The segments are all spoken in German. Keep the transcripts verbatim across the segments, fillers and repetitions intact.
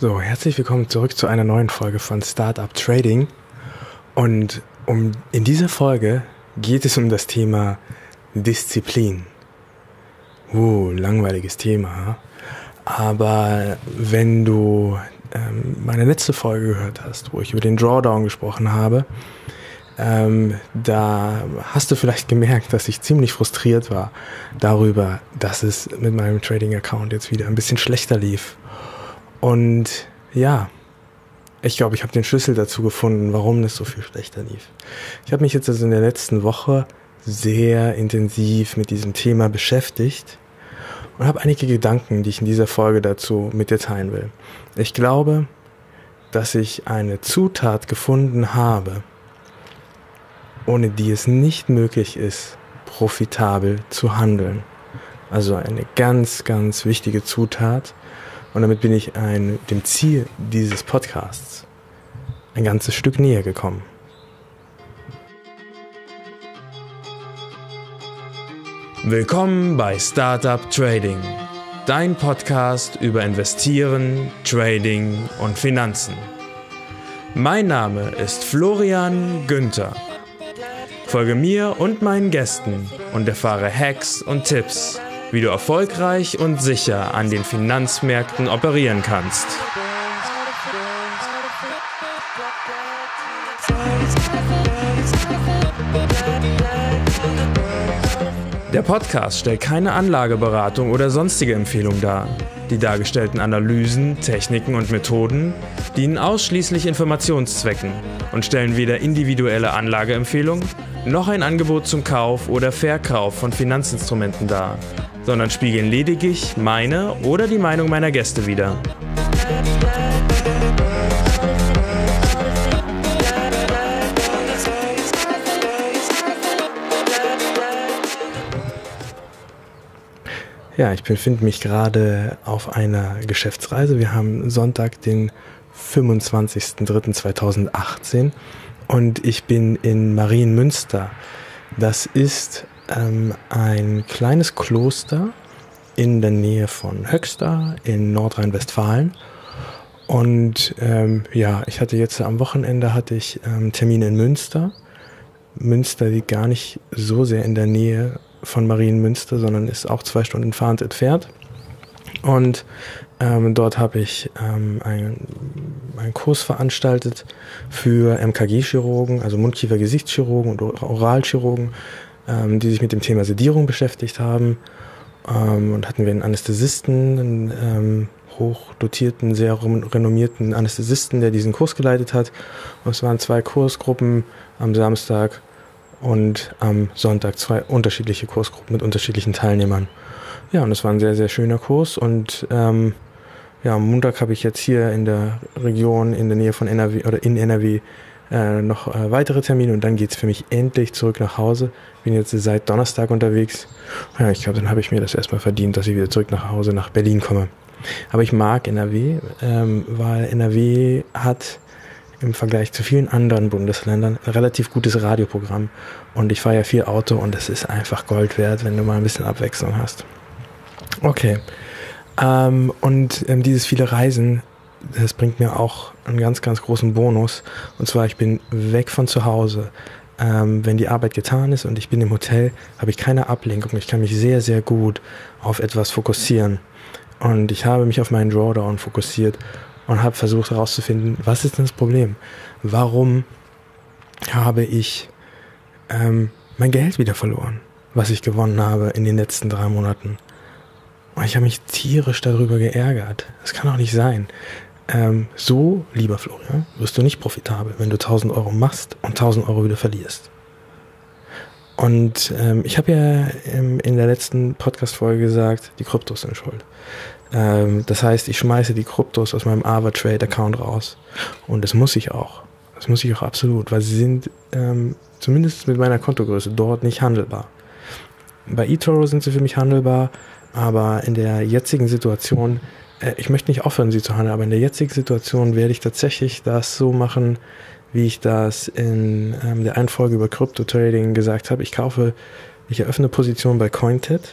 So, herzlich willkommen zurück zu einer neuen Folge von Startup Trading. Und um, in dieser Folge geht es um das Thema Disziplin. Uh, langweiliges Thema. Aber wenn du ähm, meine letzte Folge gehört hast, wo ich über den Drawdown gesprochen habe, ähm, da hast du vielleicht gemerkt, dass ich ziemlich frustriert war darüber, dass es mit meinem Trading-Account jetzt wieder ein bisschen schlechter lief. Und ja, ich glaube, ich habe den Schlüssel dazu gefunden, warum es so viel schlechter lief. Ich habe mich jetzt also in der letzten Woche sehr intensiv mit diesem Thema beschäftigt und habe einige Gedanken, die ich in dieser Folge dazu mit dir teilen will. Ich glaube, dass ich eine Zutat gefunden habe, ohne die es nicht möglich ist, profitabel zu handeln. Also eine ganz, ganz wichtige Zutat. Und damit bin ich ein, dem Ziel dieses Podcasts ein ganzes Stück näher gekommen. Willkommen bei Startup Trading, dein Podcast über Investieren, Trading und Finanzen. Mein Name ist Florian Günther. Folge mir und meinen Gästen und erfahre Hacks und Tipps, wie du erfolgreich und sicher an den Finanzmärkten operieren kannst. Der Podcast stellt keine Anlageberatung oder sonstige Empfehlung dar. Die dargestellten Analysen, Techniken und Methoden dienen ausschließlich Informationszwecken und stellen weder individuelle Anlageempfehlungen noch ein Angebot zum Kauf oder Verkauf von Finanzinstrumenten dar, sondern spiegeln lediglich meine oder die Meinung meiner Gäste wider. Ja, ich befinde mich gerade auf einer Geschäftsreise. Wir haben Sonntag, den fünfundzwanzigsten dritten zweitausendachtzehn und ich bin in Marienmünster. Das ist ähm, ein kleines Kloster in der Nähe von Höxter in Nordrhein-Westfalen. Und ähm, ja, ich hatte jetzt am Wochenende hatte ich ähm, Termine in Münster. Münster liegt gar nicht so sehr in der Nähe von Marienmünster, sondern ist auch zwei Stunden fahrend entfernt. Und ähm, dort habe ich ähm, einen, einen Kurs veranstaltet für M K G-Chirurgen, also Mundkiefer-Gesichtschirurgen und Oralchirurgen, ähm, die sich mit dem Thema Sedierung beschäftigt haben. Ähm, und hatten wir einen Anästhesisten, einen ähm, hochdotierten, sehr renommierten Anästhesisten, der diesen Kurs geleitet hat. Und es waren zwei Kursgruppen am Samstag und am Sonntag zwei unterschiedliche Kursgruppen mit unterschiedlichen Teilnehmern. Ja, und es war ein sehr, sehr schöner Kurs. Und ähm, ja, am Montag habe ich jetzt hier in der Region, in der Nähe von N R W oder in N R W äh, noch äh, weitere Termine. Und dann geht's für mich endlich zurück nach Hause. Bin jetzt seit Donnerstag unterwegs. Ja, ich glaube, dann habe ich mir das erstmal verdient, dass ich wieder zurück nach Hause, nach Berlin komme. Aber ich mag N R W, ähm, weil N R W hat im Vergleich zu vielen anderen Bundesländern ein relativ gutes Radioprogramm. Und ich fahre ja viel Auto und es ist einfach Gold wert, wenn du mal ein bisschen Abwechslung hast. Okay. Ähm, und ähm, dieses viele Reisen, das bringt mir auch einen ganz, ganz großen Bonus. Und zwar, ich bin weg von zu Hause. Ähm, wenn die Arbeit getan ist und ich bin im Hotel, habe ich keine Ablenkung. Ich kann mich sehr, sehr gut auf etwas fokussieren. Und ich habe mich auf meinen Drawdown fokussiert und habe versucht herauszufinden, was ist denn das Problem? Warum habe ich ähm, mein Geld wieder verloren, was ich gewonnen habe in den letzten drei Monaten? Und ich habe mich tierisch darüber geärgert. Das kann doch nicht sein. Ähm, so, lieber Florian, wirst du nicht profitabel, wenn du tausend Euro machst und tausend Euro wieder verlierst. Und ähm, ich habe ja ähm, in der letzten Podcast-Folge gesagt, die Kryptos sind schuld. Ähm, das heißt, ich schmeiße die Kryptos aus meinem AvaTrade-Account raus. Und das muss ich auch. Das muss ich auch absolut, weil sie sind ähm, zumindest mit meiner Kontogröße dort nicht handelbar. Bei eToro sind sie für mich handelbar, aber in der jetzigen Situation, äh, ich möchte nicht aufhören, sie zu handeln, aber in der jetzigen Situation werde ich tatsächlich das so machen, wie ich das in ähm, der einen Folge über Krypto-Trading gesagt habe. Ich kaufe, ich eröffne Position bei CoinTet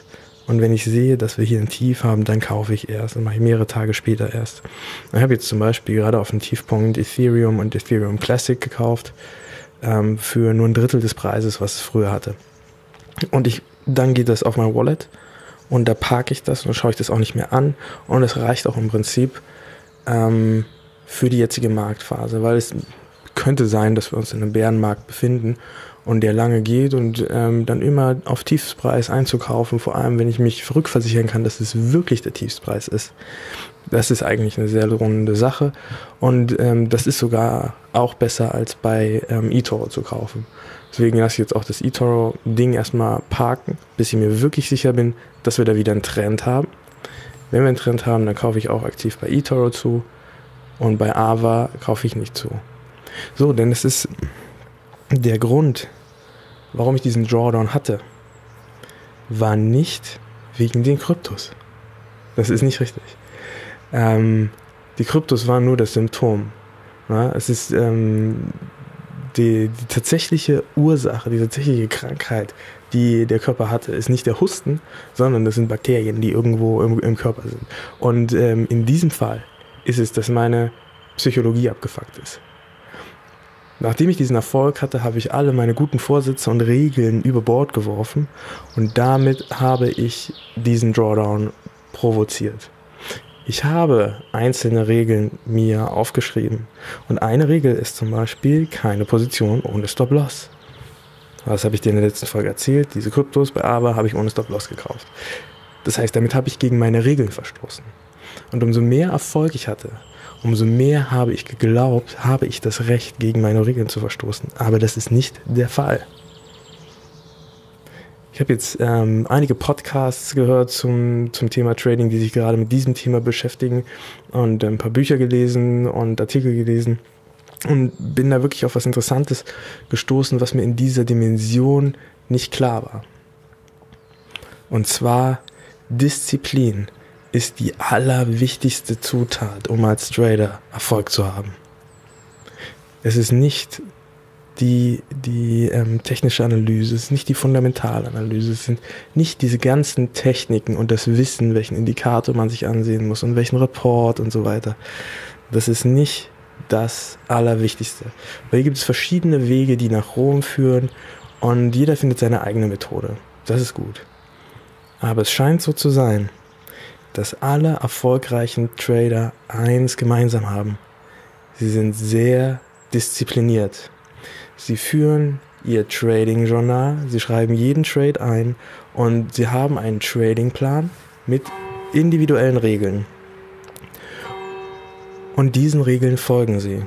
Und wenn ich sehe, dass wir hier ein Tief haben, dann kaufe ich erst. Dann mache ich mehrere Tage später erst. Ich habe jetzt zum Beispiel gerade auf dem Tiefpunkt Ethereum und Ethereum Classic gekauft ähm, für nur ein Drittel des Preises, was es früher hatte. Und ich, dann geht das auf mein Wallet und da parke ich das und dann schaue ich das auch nicht mehr an. Und es reicht auch im Prinzip ähm, für die jetzige Marktphase, weil es könnte sein, dass wir uns in einem Bärenmarkt befinden und der lange geht und ähm, dann immer auf Tiefstpreis einzukaufen, vor allem wenn ich mich rückversichern kann, dass es wirklich der Tiefstpreis ist. Das ist eigentlich eine sehr lohnende Sache und ähm, das ist sogar auch besser als bei ähm, eToro zu kaufen. Deswegen lasse ich jetzt auch das eToro-Ding erstmal parken, bis ich mir wirklich sicher bin, dass wir da wieder einen Trend haben. Wenn wir einen Trend haben, dann kaufe ich auch aktiv bei eToro zu und bei Aava kaufe ich nicht zu. So, denn es ist der Grund, warum ich diesen Drawdown hatte, war nicht wegen den Kryptos. Das ist nicht richtig. Ähm, die Kryptos waren nur das Symptom. Ja, es ist ähm, die, die tatsächliche Ursache, die tatsächliche Krankheit, die der Körper hatte, ist nicht der Husten, sondern das sind Bakterien, die irgendwo im, im Körper sind. Und ähm, in diesem Fall ist es, dass meine Psychologie abgefuckt ist. Nachdem ich diesen Erfolg hatte, habe ich alle meine guten Vorsätze und Regeln über Bord geworfen und damit habe ich diesen Drawdown provoziert. Ich habe einzelne Regeln mir aufgeschrieben und eine Regel ist zum Beispiel keine Position ohne Stop-Loss. Das habe ich dir in der letzten Folge erzählt. Diese Kryptos bei Aava habe ich ohne Stop-Loss gekauft. Das heißt, damit habe ich gegen meine Regeln verstoßen. Und umso mehr Erfolg ich hatte, umso mehr habe ich geglaubt, habe ich das Recht, gegen meine Regeln zu verstoßen. Aber das ist nicht der Fall. Ich habe jetzt ähm, einige Podcasts gehört zum, zum Thema Trading, die sich gerade mit diesem Thema beschäftigen und ein paar Bücher gelesen und Artikel gelesen und bin da wirklich auf was Interessantes gestoßen, was mir in dieser Dimension nicht klar war. Und zwar Disziplin ist die allerwichtigste Zutat, um als Trader Erfolg zu haben. Es ist nicht die, die ähm, technische Analyse, es ist nicht die Fundamentalanalyse, es sind nicht diese ganzen Techniken und das Wissen, welchen Indikator man sich ansehen muss und welchen Report und so weiter. Das ist nicht das Allerwichtigste. Weil hier gibt es verschiedene Wege, die nach Rom führen und jeder findet seine eigene Methode. Das ist gut. Aber es scheint so zu sein, dass alle erfolgreichen Trader eins gemeinsam haben. Sie sind sehr diszipliniert. Sie führen ihr Trading-Journal, sie schreiben jeden Trade ein und sie haben einen Trading-Plan mit individuellen Regeln. Und diesen Regeln folgen sie.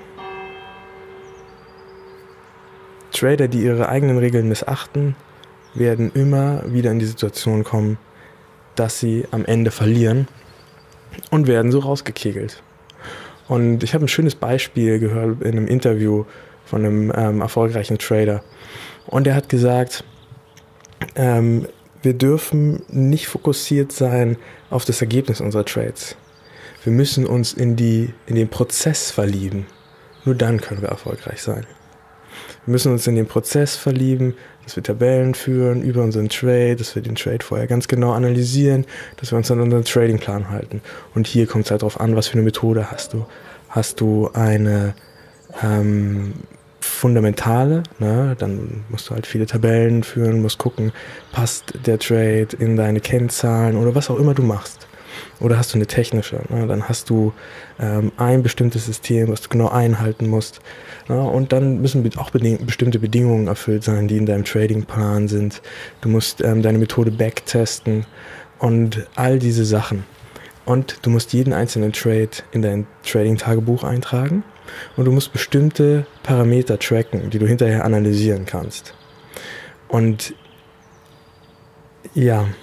Trader, die ihre eigenen Regeln missachten, werden immer wieder in die Situation kommen, dass sie am Ende verlieren und werden so rausgekegelt. Und ich habe ein schönes Beispiel gehört in einem Interview von einem ähm, erfolgreichen Trader. Und er hat gesagt, ähm, wir dürfen nicht fokussiert sein auf das Ergebnis unserer Trades. Wir müssen uns in, die, in den Prozess verlieben. Nur dann können wir erfolgreich sein. Wir müssen uns in den Prozess verlieben, dass wir Tabellen führen über unseren Trade, dass wir den Trade vorher ganz genau analysieren, dass wir uns an unseren Tradingplan halten. Und hier kommt es halt drauf an, was für eine Methode hast du. Hast du eine ähm, fundamentale, ne? Dann musst du halt viele Tabellen führen, musst gucken, passt der Trade in deine Kennzahlen oder was auch immer du machst. Oder hast du eine technische, ne? Dann hast du ähm, ein bestimmtes System, was du genau einhalten musst. Ne? Und dann müssen auch beding- bestimmte Bedingungen erfüllt sein, die in deinem Tradingplan sind. Du musst ähm, deine Methode backtesten und all diese Sachen. Und du musst jeden einzelnen Trade in dein Trading-Tagebuch eintragen und du musst bestimmte Parameter tracken, die du hinterher analysieren kannst. Und ja,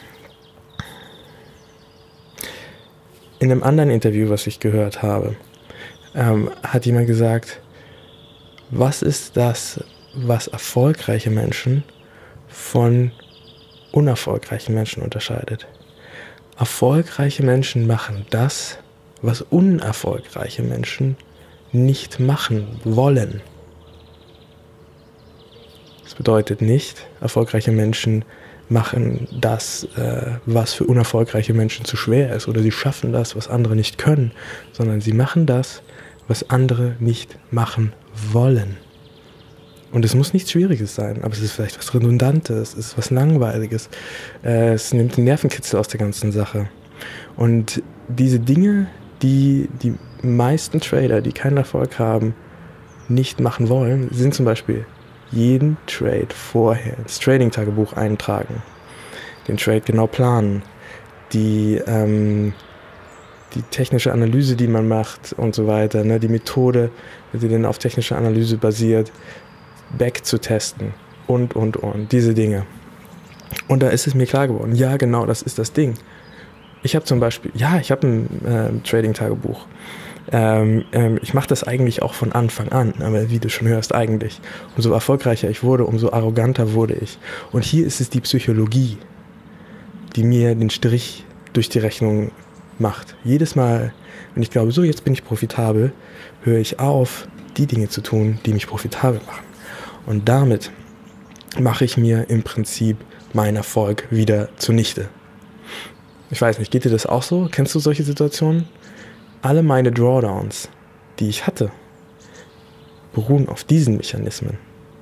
in einem anderen Interview, was ich gehört habe, ähm, hat jemand gesagt, was ist das, was erfolgreiche Menschen von unerfolgreichen Menschen unterscheidet? Erfolgreiche Menschen machen das, was unerfolgreiche Menschen nicht machen wollen. Das bedeutet nicht, erfolgreiche Menschen machen das, äh, was für unerfolgreiche Menschen zu schwer ist, oder sie schaffen das, was andere nicht können, sondern sie machen das, was andere nicht machen wollen. Und es muss nichts Schwieriges sein, aber es ist vielleicht was Redundantes, es ist was Langweiliges, äh, es nimmt den Nervenkitzel aus der ganzen Sache. Und diese Dinge, die die meisten Trader, die keinen Erfolg haben, nicht machen wollen, sind zum Beispiel jeden Trade vorher ins Trading-Tagebuch eintragen, den Trade genau planen, die, ähm, die technische Analyse, die man macht und so weiter, ne, die Methode, die dann auf technischer Analyse basiert, back zu testen und, und, und, diese Dinge. Und da ist es mir klar geworden, ja genau, das ist das Ding. Ich habe zum Beispiel, ja, ich habe ein äh, Trading-Tagebuch. Ähm, ähm, ich mache das eigentlich auch von Anfang an, aber wie du schon hörst, eigentlich. Umso erfolgreicher ich wurde, umso arroganter wurde ich. Und hier ist es die Psychologie, die mir den Strich durch die Rechnung macht. Jedes Mal, wenn ich glaube, so jetzt bin ich profitabel, höre ich auf, die Dinge zu tun, die mich profitabel machen. Und damit mache ich mir im Prinzip meinen Erfolg wieder zunichte. Ich weiß nicht, geht dir das auch so? Kennst du solche Situationen? Alle meine Drawdowns, die ich hatte, beruhen auf diesen Mechanismen.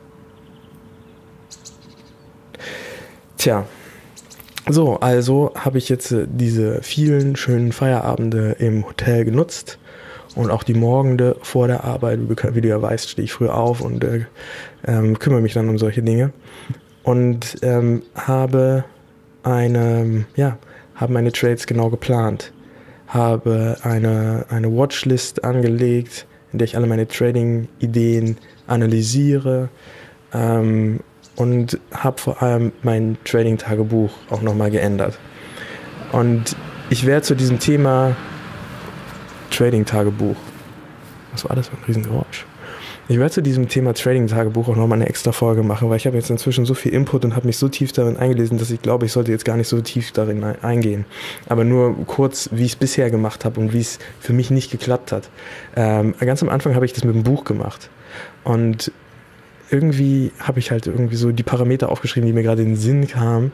Tja, so, also habe ich jetzt diese vielen schönen Feierabende im Hotel genutzt und auch die Morgende vor der Arbeit, wie du ja weißt, stehe ich früh auf und äh, ähm, kümmere mich dann um solche Dinge und ähm, habe eine, ja, habe meine Trades genau geplant. Habe eine, eine Watchlist angelegt, in der ich alle meine Trading-Ideen analysiere ähm, und habe vor allem mein Trading-Tagebuch auch nochmal geändert. Und ich werde zu diesem Thema Trading-Tagebuch, was war das für ein Riesengeräusch? Ich werde zu diesem Thema Trading-Tagebuch auch nochmal eine extra Folge machen, weil ich habe jetzt inzwischen so viel Input und habe mich so tief darin eingelesen, dass ich glaube, ich sollte jetzt gar nicht so tief darin eingehen. Aber nur kurz, wie ich es bisher gemacht habe und wie es für mich nicht geklappt hat. Ähm, ganz am Anfang habe ich das mit einem Buch gemacht. Und irgendwie habe ich halt irgendwie so die Parameter aufgeschrieben, die mir gerade in den Sinn kamen.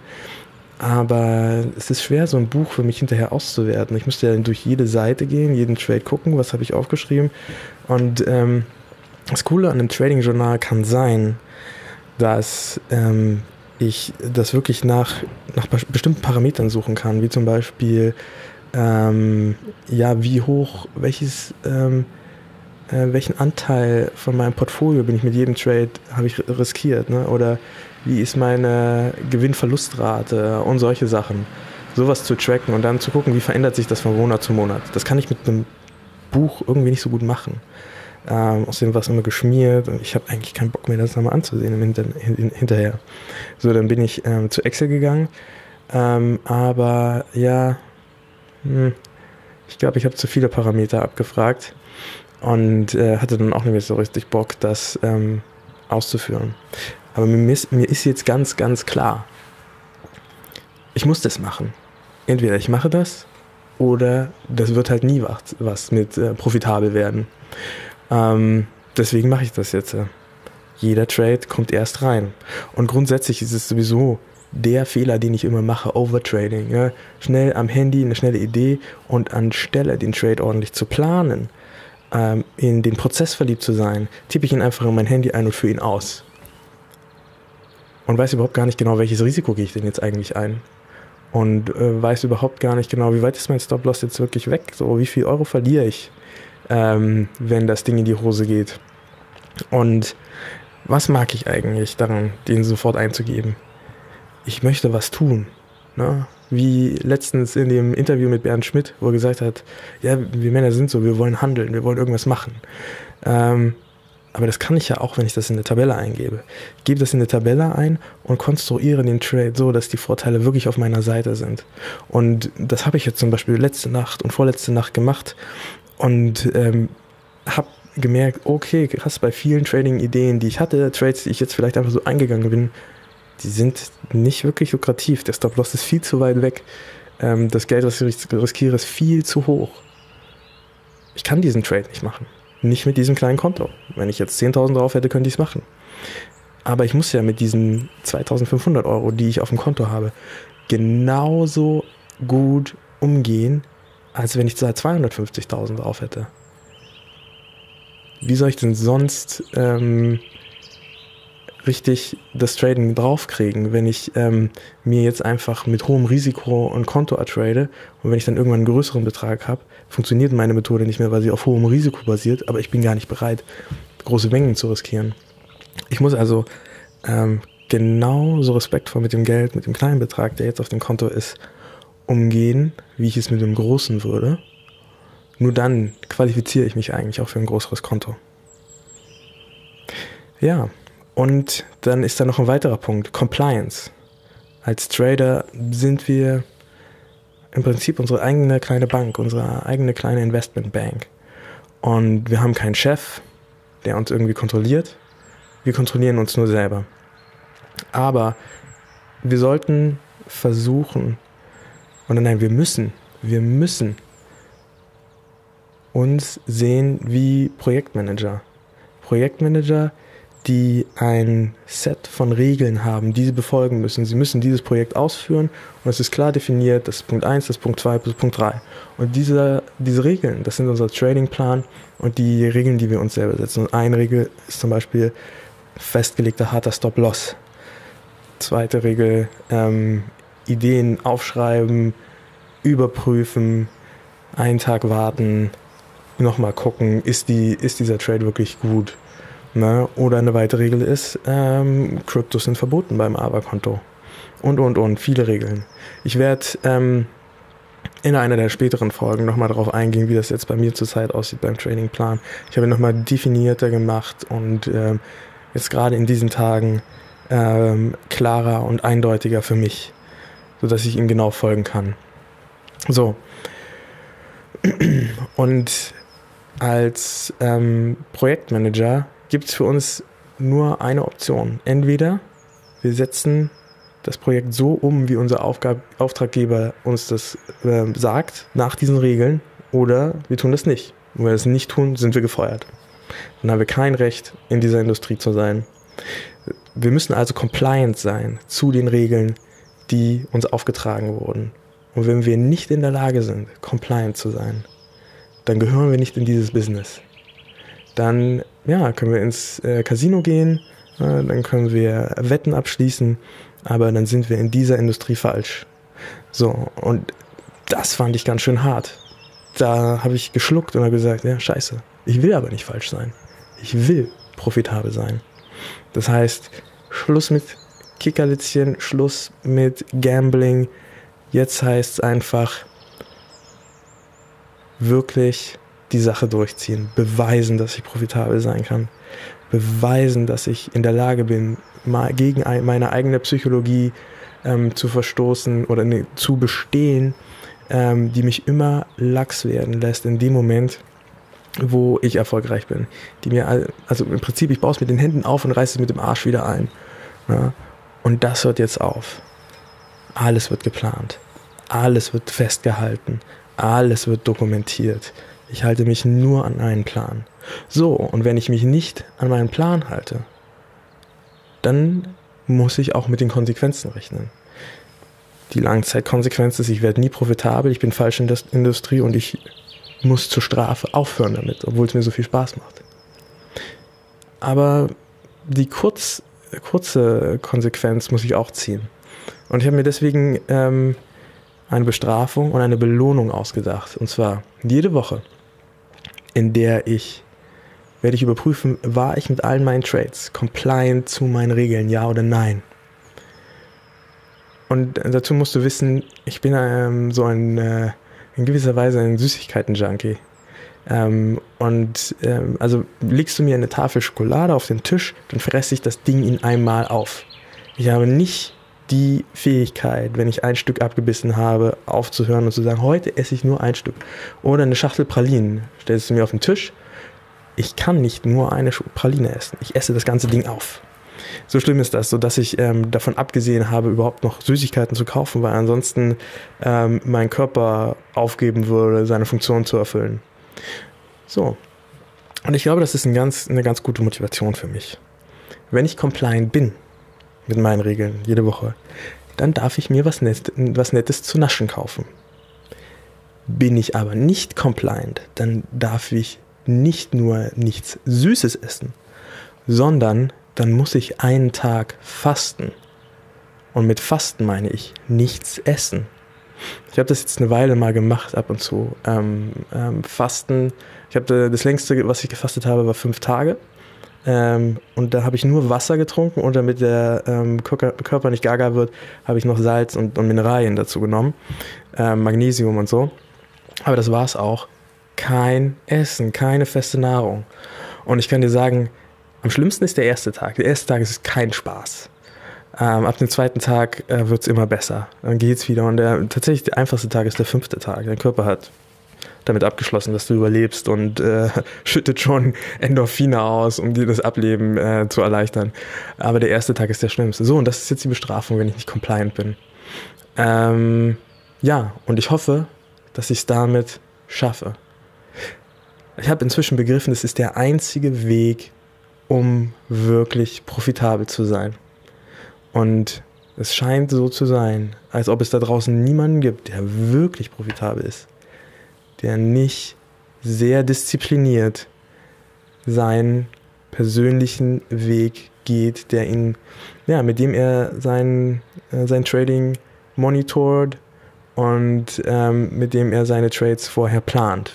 Aber es ist schwer, so ein Buch für mich hinterher auszuwerten. Ich müsste ja durch jede Seite gehen, jeden Trade gucken, was habe ich aufgeschrieben. Und ähm, das Coole an einem Trading-Journal kann sein, dass ähm, ich das wirklich nach, nach bestimmten Parametern suchen kann, wie zum Beispiel, ähm, ja, wie hoch, welches, ähm, äh, welchen Anteil von meinem Portfolio bin ich mit jedem Trade, habe ich riskiert, ne? Oder wie ist meine Gewinn-Verlustrate und solche Sachen. Sowas zu tracken und dann zu gucken, wie verändert sich das von Monat zu Monat. Das kann ich mit einem Buch irgendwie nicht so gut machen. Ähm, außerdem war es immer geschmiert und ich habe eigentlich keinen Bock mehr, das nochmal anzusehen im Hinter- hin- hinterher. So, dann bin ich ähm, zu Excel gegangen, ähm, aber ja, hm, ich glaube, ich habe zu viele Parameter abgefragt und äh, hatte dann auch nicht mehr so richtig Bock, das ähm, auszuführen. Aber mir ist, mir ist jetzt ganz, ganz klar, ich muss das machen. Entweder ich mache das oder das wird halt nie was, was mit äh, profitabel werden. Ähm, deswegen mache ich das jetzt. Jeder Trade kommt erst rein. Und grundsätzlich ist es sowieso der Fehler, den ich immer mache, Overtrading. Ja? Schnell am Handy eine schnelle Idee und anstelle den Trade ordentlich zu planen, ähm, in den Prozess verliebt zu sein, tippe ich ihn einfach in mein Handy ein und führe ihn aus. Und weiß überhaupt gar nicht genau, welches Risiko gehe ich denn jetzt eigentlich ein. Und äh, weiß überhaupt gar nicht genau, wie weit ist mein Stop-Loss jetzt wirklich weg. So, wie viel Euro verliere ich, ähm, wenn das Ding in die Hose geht. Und was mag ich eigentlich daran, den sofort einzugeben? Ich möchte was tun. Ne? Wie letztens in dem Interview mit Bernd Schmidt, wo er gesagt hat, ja, wir Männer sind so, wir wollen handeln, wir wollen irgendwas machen. Ähm, aber das kann ich ja auch, wenn ich das in eine Tabelle eingebe. Ich gebe das in eine Tabelle ein und konstruiere den Trade so, dass die Vorteile wirklich auf meiner Seite sind. Und das habe ich jetzt zum Beispiel letzte Nacht und vorletzte Nacht gemacht und ähm, habe gemerkt, okay, krass, bei vielen Trading-Ideen, die ich hatte, Trades, die ich jetzt vielleicht einfach so eingegangen bin, die sind nicht wirklich lukrativ. Der Stop-Loss ist viel zu weit weg. Ähm, das Geld, was ich riskiere, ist viel zu hoch. Ich kann diesen Trade nicht machen. Nicht mit diesem kleinen Konto. Wenn ich jetzt zehntausend drauf hätte, könnte ich es machen. Aber ich muss ja mit diesen zweitausendfünfhundert Euro, die ich auf dem Konto habe, genauso gut umgehen, als wenn ich da zweihundertfünfzigtausend drauf hätte. Wie soll ich denn sonst ähm, richtig das Trading draufkriegen, wenn ich ähm, mir jetzt einfach mit hohem Risiko ein Konto ertrade und wenn ich dann irgendwann einen größeren Betrag habe, funktioniert meine Methode nicht mehr, weil sie auf hohem Risiko basiert, aber ich bin gar nicht bereit, große Mengen zu riskieren. Ich muss also ähm, genauso respektvoll mit dem Geld, mit dem kleinen Betrag, der jetzt auf dem Konto ist, umgehen, wie ich es mit dem großen würde. Nur dann qualifiziere ich mich eigentlich auch für ein größeres Konto. Ja, und dann ist da noch ein weiterer Punkt, Compliance. Als Trader sind wir im Prinzip unsere eigene kleine Bank, unsere eigene kleine Investmentbank. Und wir haben keinen Chef, der uns irgendwie kontrolliert. Wir kontrollieren uns nur selber. Aber wir sollten versuchen, oder nein, wir müssen, wir müssen uns sehen wie Projektmanager. Projektmanager, die ein Set von Regeln haben, die sie befolgen müssen. Sie müssen dieses Projekt ausführen und es ist klar definiert, das ist Punkt eins, das ist Punkt zwei, das ist Punkt drei. Und diese, diese Regeln, das sind unser Tradingplan und die Regeln, die wir uns selber setzen. Und eine Regel ist zum Beispiel festgelegter harter Stop-Loss. Zweite Regel, ähm, Ideen aufschreiben, überprüfen, einen Tag warten, nochmal gucken, ist, die, ist dieser Trade wirklich gut? Na, oder eine weitere Regel ist, ähm, Kryptos sind verboten beim A V A-Konto. Und, und, und, viele Regeln. Ich werde ähm, in einer der späteren Folgen nochmal darauf eingehen, wie das jetzt bei mir zurzeit aussieht beim Tradingplan. Ich habe ihn nochmal definierter gemacht und ähm, jetzt gerade in diesen Tagen ähm, klarer und eindeutiger für mich, sodass ich ihm genau folgen kann. So. Und als ähm, Projektmanager gibt es für uns nur eine Option. Entweder wir setzen das Projekt so um, wie unser Aufgab- Auftraggeber uns das äh, sagt, nach diesen Regeln, oder wir tun das nicht. Und wenn wir das nicht tun, sind wir gefeuert. Dann haben wir kein Recht, in dieser Industrie zu sein. Wir müssen also compliant sein zu den Regeln, die uns aufgetragen wurden. Und wenn wir nicht in der Lage sind, compliant zu sein, dann gehören wir nicht in dieses Business. Dann ja, können wir ins äh, Casino gehen, äh, dann können wir Wetten abschließen, aber dann sind wir in dieser Industrie falsch. So, und das fand ich ganz schön hart. Da habe ich geschluckt und habe gesagt, ja, scheiße, ich will aber nicht falsch sein. Ich will profitabel sein. Das heißt, Schluss mit Kickerlitzchen, Schluss mit Gambling. Jetzt heißt es einfach wirklich die Sache durchziehen, beweisen, dass ich profitabel sein kann, beweisen, dass ich in der Lage bin, mal gegen meine eigene Psychologie ähm, zu verstoßen oder ne, zu bestehen, ähm, die mich immer lax werden lässt in dem Moment, wo ich erfolgreich bin. Die mir, also im Prinzip, ich baue es mit den Händen auf und reiße es mit dem Arsch wieder ein. Ja? Und das hört jetzt auf. Alles wird geplant. Alles wird festgehalten. Alles wird dokumentiert. Ich halte mich nur an einen Plan. So, und wenn ich mich nicht an meinen Plan halte, dann muss ich auch mit den Konsequenzen rechnen. Die Langzeitkonsequenz ist, ich werde nie profitabel, ich bin falsch in der Industrie und ich muss zur Strafe aufhören damit, obwohl es mir so viel Spaß macht. Aber die kurz, kurze Konsequenz muss ich auch ziehen. Und ich habe mir deswegen ähm, eine Bestrafung und eine Belohnung ausgedacht. Und zwar jede Woche, in der ich, werde ich überprüfen, war ich mit allen meinen Trades compliant zu meinen Regeln, ja oder nein. Und dazu musst du wissen, ich bin ähm, so ein, äh, in gewisser Weise ein Süßigkeiten-Junkie. Ähm, und ähm, also legst du mir eine Tafel Schokolade auf den Tisch, dann fresse ich das Ding in einmal auf. Ich habe nicht die Fähigkeit, wenn ich ein Stück abgebissen habe, aufzuhören und zu sagen, heute esse ich nur ein Stück. Oder eine Schachtel Pralinen, stellst du mir auf den Tisch. Ich kann nicht nur eine Praline essen. Ich esse das ganze Ding auf. So schlimm ist das, sodass ich ähm, davon abgesehen habe, überhaupt noch Süßigkeiten zu kaufen, weil ansonsten ähm, mein Körper aufgeben würde, seine Funktion zu erfüllen. So. Und ich glaube, das ist ein ganz, eine ganz gute Motivation für mich. wenn ich compliant bin mit meinen Regeln jede Woche, dann darf ich mir was, Net- was Nettes zu naschen kaufen. Bin ich aber nicht compliant, dann darf ich nicht nur nichts Süßes essen, sondern dann muss ich einen Tag fasten. Und mit Fasten meine ich nichts essen. Ich habe das jetzt eine Weile mal gemacht, ab und zu. Ähm, ähm, Fasten, ich habe das längste, was ich gefastet habe, war fünf Tage. Ähm, und da habe ich nur Wasser getrunken und damit der ähm, Körper nicht gaga wird, habe ich noch Salz und, und Mineralien dazu genommen, ähm, Magnesium und so. Aber das war es auch. Kein Essen, keine feste Nahrung. Und ich kann dir sagen, am schlimmsten ist der erste Tag. Der erste Tag ist kein Spaß. Ähm, ab dem zweiten Tag äh, wird es immer besser. Dann geht's wieder. Und der, tatsächlich der einfachste Tag ist der fünfte Tag. Dein Körper hat damit abgeschlossen, dass du überlebst und äh, schüttet schon Endorphine aus, um dir das Ableben äh, zu erleichtern. Aber der erste Tag ist der schlimmste. So, und das ist jetzt die Bestrafung, wenn ich nicht compliant bin. Ähm, ja, und ich hoffe, dass ich es damit schaffe. Ich habe inzwischen begriffen, es ist der einzige Weg, um wirklich profitabel zu sein. Und es scheint so zu sein, als ob es da draußen niemanden gibt, der wirklich profitabel ist, der nicht sehr diszipliniert seinen persönlichen Weg geht, der ihn, ja, mit dem er sein, äh, sein Trading monitort und ähm, mit dem er seine Trades vorher plant.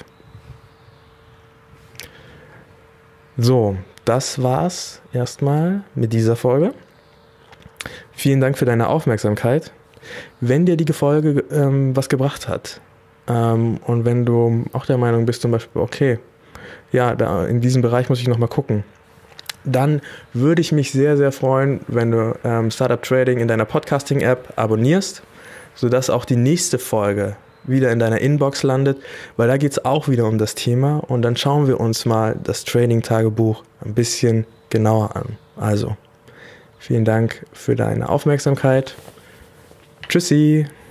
So, das war's erstmal mit dieser Folge. Vielen Dank für deine Aufmerksamkeit. Wenn dir die Folge ähm, was gebracht hat ähm, und wenn du auch der Meinung bist, zum Beispiel, okay, ja, da in diesem Bereich muss ich nochmal gucken, dann würde ich mich sehr, sehr freuen, wenn du ähm, Startup Trading in deiner Podcasting-App abonnierst, sodass auch die nächste Folge wieder in deiner Inbox landet, weil da geht es auch wieder um das Thema und dann schauen wir uns mal das Trading-Tagebuch ein bisschen genauer an. Also, vielen Dank für deine Aufmerksamkeit. Tschüssi!